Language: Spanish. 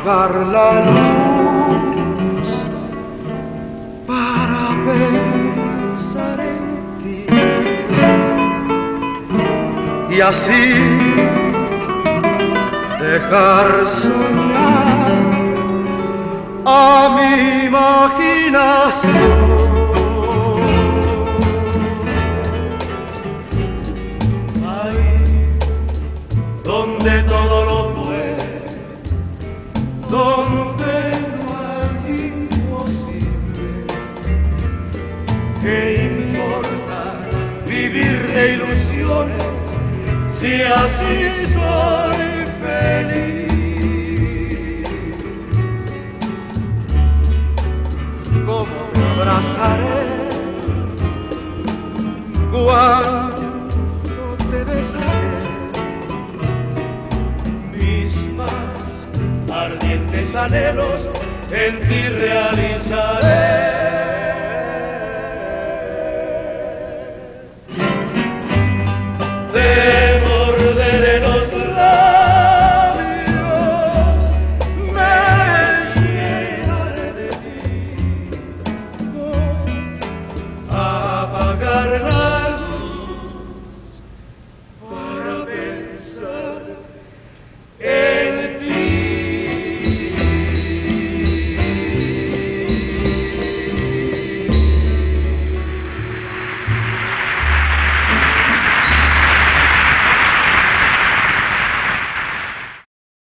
apagar la luz para pensar en ti y así dejar soñar a mi imaginación. Ahí donde todo lo puede, donde no hay imposible, ¿qué importa vivir de ilusiones si así soy feliz? ¿Cómo te abrazaré cuando te besaré? Mis más ardientes anhelos en ti realizaré.